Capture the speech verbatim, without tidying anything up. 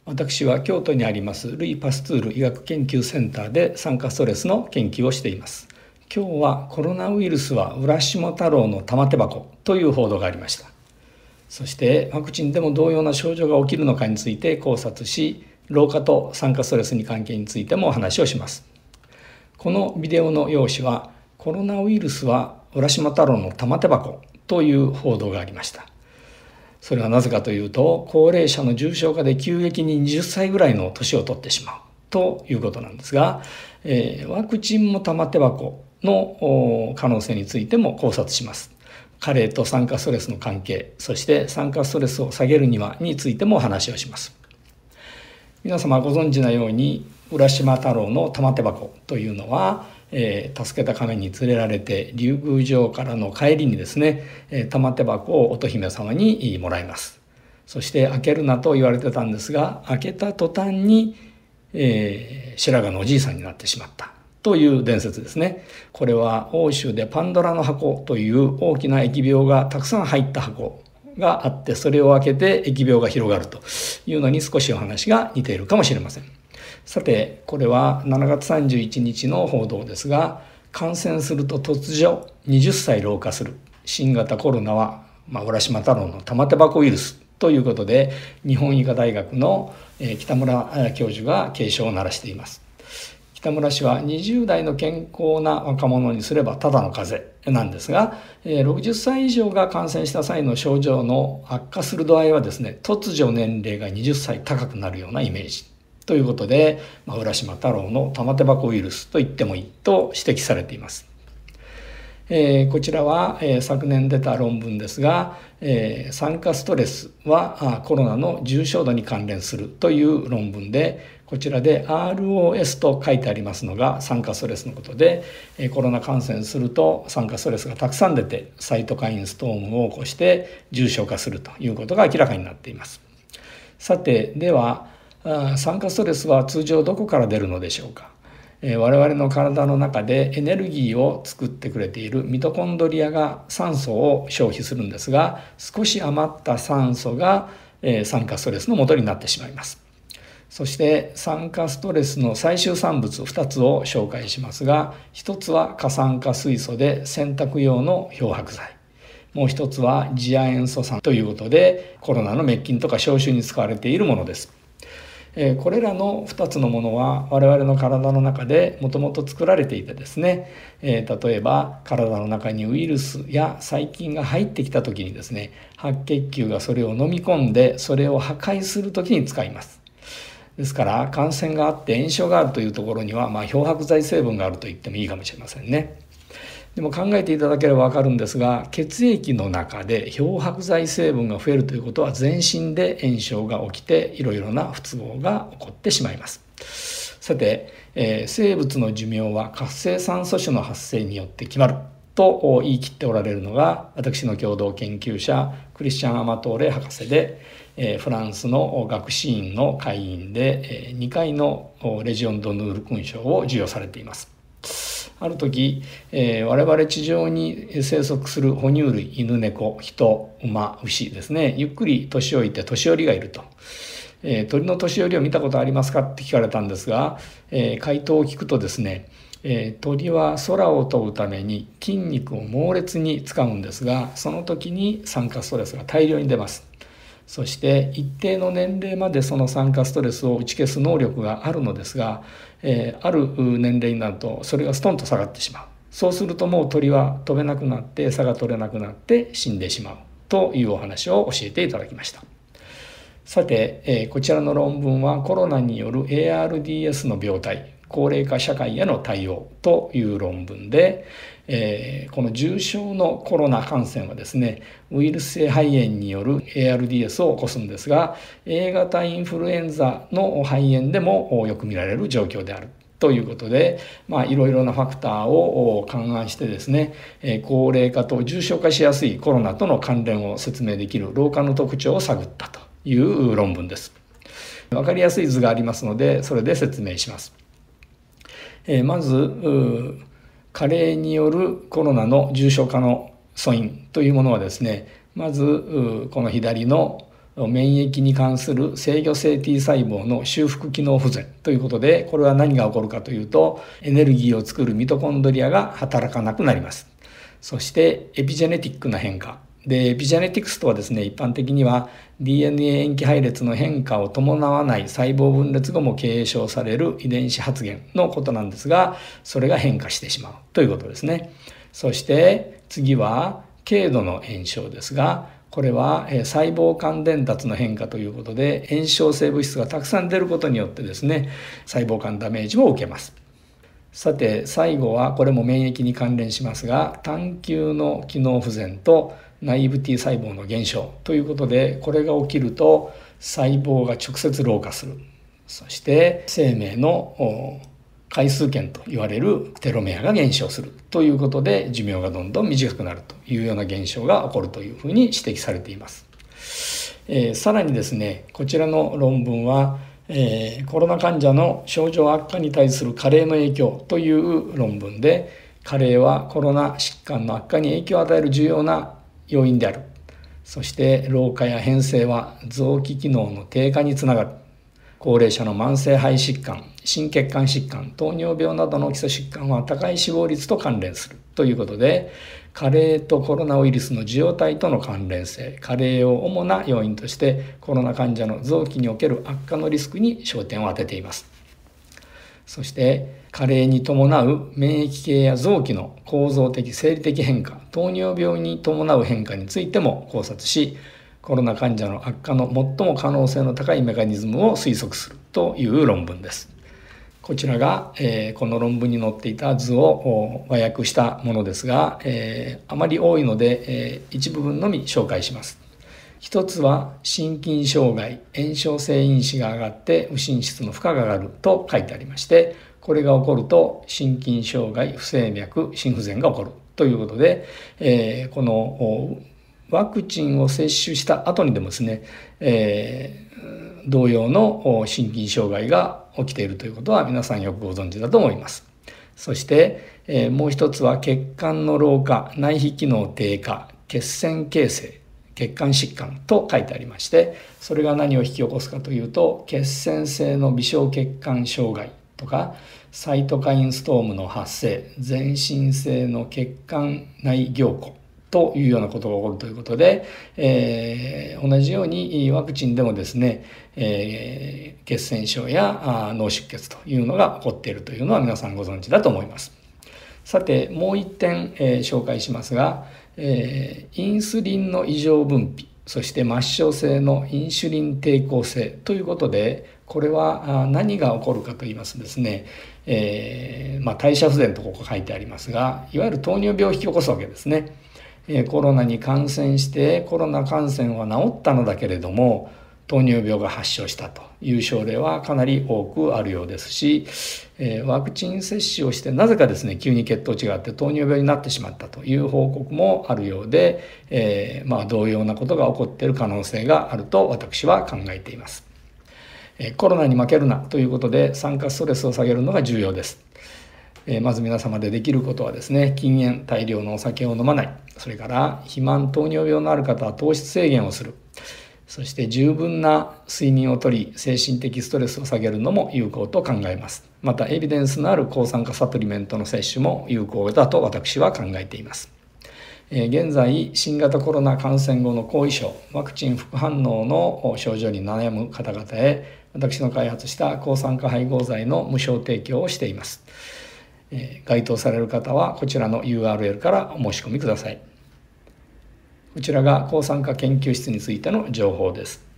私は京都にありますルイ・パスツール医学研究センターで酸化ストレスの研究をしています。今日はコロナウイルスは浦島太郎の玉手箱という報道がありました。そしてワクチンでも同様な症状が起きるのかについて考察し、老化と酸化ストレスに関係についてもお話をします。このビデオの用紙はコロナウイルスは浦島太郎の玉手箱という報道がありました。それはなぜかというと、高齢者の重症化で急激にはたちぐらいの年を取ってしまうということなんですが、えー、ワクチンも玉手箱の可能性についても考察します。加齢と酸化ストレスの関係、そして酸化ストレスを下げるにはについてもお話をします。皆様ご存知のように、浦島太郎の玉手箱というのは、えー、助けた亀に連れられて竜宮城からの帰りにですね、えー、玉手箱を乙姫様にもらいます。そして開けるなと言われてたんですが、開けた途端に、えー、白髪のおじいさんになってしまったという伝説ですね。これは欧州でパンドラの箱という大きな疫病がたくさん入った箱があって、それを開けて疫病が広がるというのに少しお話が似ているかもしれません。さて、これはしちがつさんじゅういちにちの報道ですが、感染すると突如はたち老化する新型コロナは、まあ、浦島太郎の玉手箱ウイルスということで、日本医科大学の北村教授が警鐘を鳴らしています。北村氏はにじゅうだいの健康な若者にすればただの風邪なんですが、ろくじゅっさい以上が感染した際の症状の悪化する度合いはですね、突如年齢がはたち高くなるようなイメージということで、まあ、浦島太郎の玉手箱ウイルスと言ってもいいと指摘されています。えー、こちらは、えー、昨年出た論文ですが、えー、酸化ストレスはコロナの重症度に関連するという論文で、こちらで アールオーエス と書いてありますのが酸化ストレスのことで、えー、コロナ感染すると酸化ストレスがたくさん出てサイトカインストームを起こして重症化するということが明らかになっています。さて、では酸化ストレスは通常どこから出るのでしょうか。我々の体の中でエネルギーを作ってくれているミトコンドリアが酸素を消費するんですが、少し余った酸素が酸化ストレスの元になってしまいます。そして酸化ストレスの最終産物ふたつを紹介しますが、ひとつは過酸化水素で洗濯用の漂白剤、もう一つは次亜塩素酸ということでコロナの滅菌とか消臭に使われているものです。これらのふたつのものは我々の体の中でもともと作られていてですね、例えば体の中にウイルスや細菌が入ってきた時にですね、白血球がそれを飲み込んでそれを破壊する時に使います。ですから感染があって炎症があるというところには、まあ、漂白剤成分があると言ってもいいかもしれませんね。でも考えていただければ分かるんですが、血液の中で漂白剤成分が増えるということは全身で炎症が起きていろいろな不都合が起こってしまいます。さて、えー、生物の寿命は活性酸素種の発生によって決まると言い切っておられるのが私の共同研究者クリスチャン・アマトーレ博士で、えー、フランスの学士院の会員で、えー、にかいのレジオン・ドヌール勲章を授与されています。ある時、えー、我々地上に生息する哺乳類、犬、猫、人、馬、牛ですね、ゆっくり年老いて年寄りがいると、えー、鳥の年寄りを見たことありますかって聞かれたんですが、えー、回答を聞くとですね、えー、鳥は空を飛ぶために筋肉を猛烈に使うんですが、その時に酸化ストレスが大量に出ます。そして一定の年齢までその酸化ストレスを打ち消す能力があるのですが、えー、ある年齢になるとそれがストンと下がってしまう。そうするともう鳥は飛べなくなって餌が取れなくなって死んでしまうというお話を教えていただきました。さて、えー、こちらの論文はコロナによる エーアールディーエス の病態、高齢化社会への対応という論文で、えー、この重症のコロナ感染はですね、ウイルス性肺炎による エーアールディーエス を起こすんですが、エーがたインフルエンザの肺炎でもよく見られる状況であるということで、まあ、いろいろなファクターを勘案してですね、高齢化と重症化しやすいコロナとの関連を説明できる老化の特徴を探ったという論文です。わかりやすい図がありますので、それで説明します。えー、まず加齢によるコロナの重症化の素因というものはですね、まずこの左の免疫に関する制御性 T 細胞の修復機能不全ということで、これは何が起こるかというと、エネルギーを作るミトコンドリアが働かなくなります。そしてエピジェネティックな変化で、エピジェネティクスとはですね、一般的には ディーエヌエー 塩基配列の変化を伴わない細胞分裂後も継承される遺伝子発現のことなんですが、それが変化してしまうということですね。そして次は軽度の炎症ですが、これは細胞間伝達の変化ということで、炎症性物質がたくさん出ることによってですね、細胞間ダメージを受けます。さて最後はこれも免疫に関連しますが、単球の機能不全とナイーブ T 細胞の減少ということで、これが起きると細胞が直接老化する。そして生命の回数券と言われるテロメアが減少するということで、寿命がどんどん短くなるというような現象が起こるというふうに指摘されています。えー、さらにですね、こちらの論文はえー、コロナ患者の症状悪化に対する加齢の影響という論文で、加齢はコロナ疾患の悪化に影響を与える重要な要因である。そして老化や変性は臓器機能の低下につながる。高齢者の慢性肺疾患、心血管疾患、糖尿病などの基礎疾患は高い死亡率と関連するということで、加齢とコロナウイルスの受容体との関連性、加齢を主な要因としてコロナ患者の臓器における悪化のリスクに焦点を当てています。そして加齢に伴う免疫系や臓器の構造的生理的変化、糖尿病に伴う変化についても考察し、コロナ患者の悪化の最も可能性の高いメカニズムを推測するという論文です。こちらが、えー、この論文に載っていた図を和訳したものですが、えー、あまり多いので、えー、一部分のみ紹介します。一つは心筋障害、炎症性因子が上がって右心室の負荷が上がると書いてありまして、これが起こると心筋障害、不整脈、心不全が起こるということで、えー、このワクチンを接種した後にでもですね、えー、同様の心筋障害が起きているということは皆さんよくご存知だと思います。そして、えー、もう一つは血管の老化、内皮機能低下、血栓形成、血管疾患と書いてありまして、それが何を引き起こすかというと、血栓性の微小血管障害とかサイトカインストームの発生、全身性の血管内凝固というようなことが起こるということで、えー、同じようにワクチンでもですね、えー、血栓症や脳出血というのが起こっているというのは皆さんご存知だと思います。さてもう一点、えー、紹介しますが、えー、インスリンの異常分泌、そして末梢性のインシュリン抵抗性ということで、これは何が起こるかといいますとですね、えーまあ、代謝不全とここ書いてありますが、いわゆる糖尿病を引き起こすわけですね。コロナに感染してコロナ感染は治ったのだけれども糖尿病が発症したという症例はかなり多くあるようですし、ワクチン接種をしてなぜかですね急に血糖値があって糖尿病になってしまったという報告もあるようで、えー、まあ同様なことが起こっている可能性があると私は考えています。コロナに負けるなということで酸化ストレスを下げるのが重要です。まず皆様でできることはですね、禁煙、大量のお酒を飲まない、それから肥満、糖尿病のある方は糖質制限をする、そして十分な睡眠をとり精神的ストレスを下げるのも有効と考えます。またエビデンスのある抗酸化サプリメントの摂取も有効だと私は考えています。現在新型コロナ感染後の後遺症、ワクチン副反応の症状に悩む方々へ私の開発した抗酸化配合剤の無償提供をしています。該当される方はこちらの ユーアールエル からお申し込みください。こちらが抗酸化研究室についての情報です。